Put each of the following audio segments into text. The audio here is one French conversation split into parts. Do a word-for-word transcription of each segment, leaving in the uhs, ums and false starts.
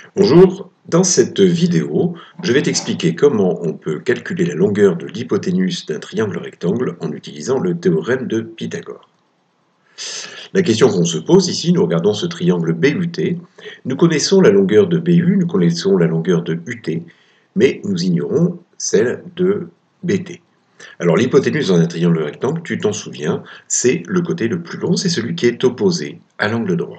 Bonjour, dans cette vidéo, je vais t'expliquer comment on peut calculer la longueur de l'hypoténuse d'un triangle rectangle en utilisant le théorème de Pythagore. La question qu'on se pose ici, nous regardons ce triangle B U T, nous connaissons la longueur de B U, nous connaissons la longueur de U T, mais nous ignorons celle de B T. Alors l'hypoténuse dans un triangle rectangle, tu t'en souviens, c'est le côté le plus long, c'est celui qui est opposé à l'angle droit.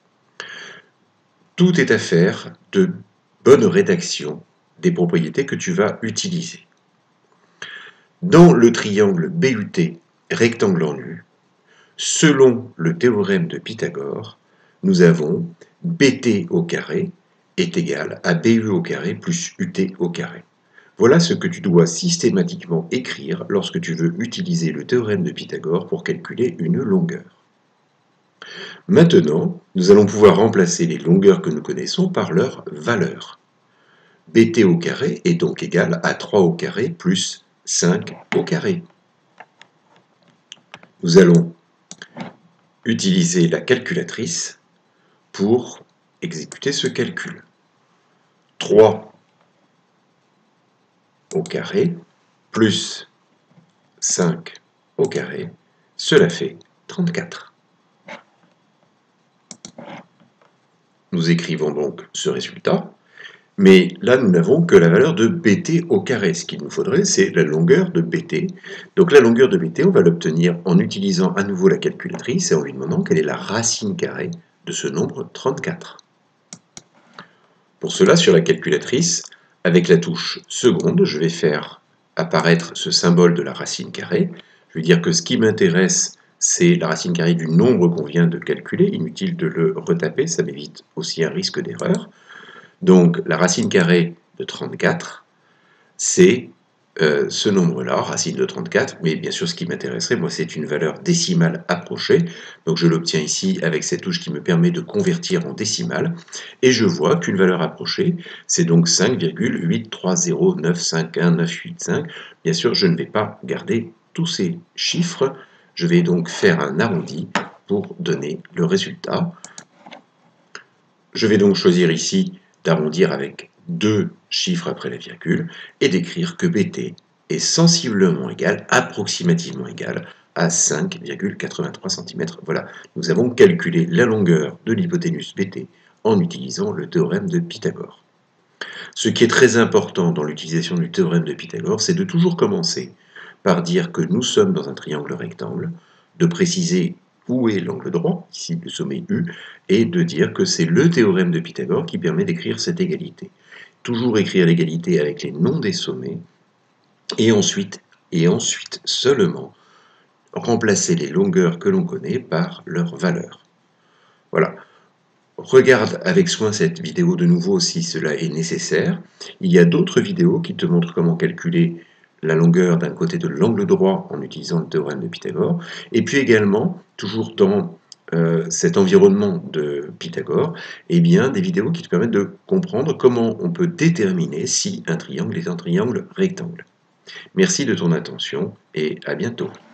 Tout est affaire de bonne rédaction des propriétés que tu vas utiliser. Dans le triangle B U T rectangle en U, selon le théorème de Pythagore, nous avons B T au carré est égal à B U au carré plus U T au carré. Voilà ce que tu dois systématiquement écrire lorsque tu veux utiliser le théorème de Pythagore pour calculer une longueur. Maintenant, nous allons pouvoir remplacer les longueurs que nous connaissons par leur valeur. B T au carré est donc égal à trois au carré plus cinq au carré. Nous allons utiliser la calculatrice pour exécuter ce calcul. trois au carré plus cinq au carré, cela fait trente-quatre. Nous écrivons donc ce résultat, mais là nous n'avons que la valeur de B T au carré. Ce qu'il nous faudrait, c'est la longueur de B T. Donc la longueur de B T, on va l'obtenir en utilisant à nouveau la calculatrice et en lui demandant quelle est la racine carrée de ce nombre trente-quatre. Pour cela, sur la calculatrice, avec la touche seconde, je vais faire apparaître ce symbole de la racine carrée. Je vais dire que ce qui m'intéresse, c'est la racine carrée du nombre qu'on vient de calculer. Inutile de le retaper, ça m'évite aussi un risque d'erreur. Donc la racine carrée de trente-quatre, c'est euh, ce nombre-là, racine de trente-quatre, mais bien sûr ce qui m'intéresserait, moi c'est une valeur décimale approchée, donc je l'obtiens ici avec cette touche qui me permet de convertir en décimale, et je vois qu'une valeur approchée, c'est donc cinq virgule huit trois zéro neuf cinq un neuf huit cinq. Bien sûr, je ne vais pas garder tous ces chiffres, je vais donc faire un arrondi pour donner le résultat. Je vais donc choisir ici d'arrondir avec deux chiffres après la virgule et d'écrire que B T est sensiblement égal, approximativement égal à cinq virgule quatre-vingt-trois centimètres. Voilà, nous avons calculé la longueur de l'hypoténuse B T en utilisant le théorème de Pythagore. Ce qui est très important dans l'utilisation du théorème de Pythagore, c'est de toujours commencer par dire que nous sommes dans un triangle rectangle, de préciser où est l'angle droit, ici le sommet U, et de dire que c'est le théorème de Pythagore qui permet d'écrire cette égalité. Toujours écrire l'égalité avec les noms des sommets, et ensuite, et ensuite seulement, remplacer les longueurs que l'on connaît par leurs valeurs. Voilà. Regarde avec soin cette vidéo de nouveau si cela est nécessaire. Il y a d'autres vidéos qui te montrent comment calculer la longueur d'un côté de l'angle droit en utilisant le théorème de Pythagore. Et puis également, toujours dans euh, cet environnement de Pythagore, eh bien, des vidéos qui te permettent de comprendre comment on peut déterminer si un triangle est un triangle rectangle. Merci de ton attention et à bientôt.